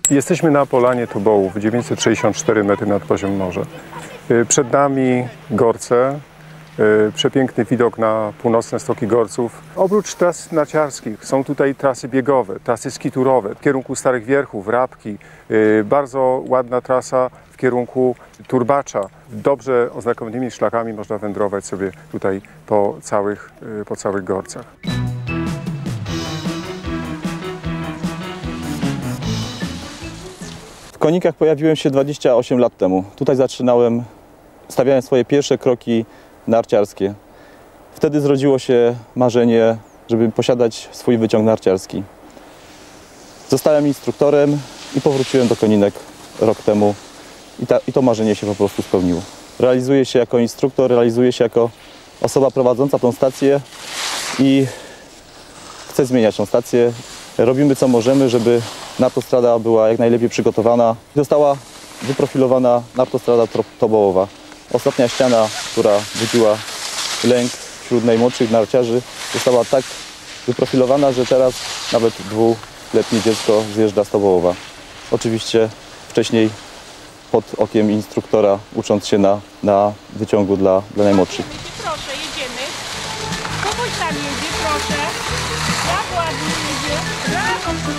Jesteśmy na Polanie Tobołów, 964 metry nad poziom morza. Przed nami Gorce, przepiękny widok na północne stoki Gorców. Oprócz tras narciarskich są tutaj trasy biegowe, trasy skiturowe w kierunku Starych Wierchów, Rabki. Bardzo ładna trasa w kierunku Turbacza. Dobrze oznakowanymi szlakami można wędrować sobie tutaj po całych Gorcach. W Konikach pojawiłem się 28 lat temu. Tutaj stawiałem swoje pierwsze kroki narciarskie. Wtedy zrodziło się marzenie, żeby posiadać swój wyciąg narciarski. Zostałem instruktorem i powróciłem do Koninek rok temu i to marzenie się po prostu spełniło. Realizuję się jako instruktor, realizuję się jako osoba prowadząca tą stację i chcę zmieniać tą stację. Robimy co możemy, żeby nartostrada była jak najlepiej przygotowana. Została wyprofilowana nartostrada tobołowa. Ostatnia ściana, która budziła lęk wśród najmłodszych narciarzy, została tak wyprofilowana, że teraz nawet dwuletnie dziecko zjeżdża z Tobołowa. Oczywiście wcześniej pod okiem instruktora, ucząc się na wyciągu dla najmłodszych. Proszę, jedziemy. Kogoś tam jedzie, proszę. Jak ładnie jedzie. Brawo.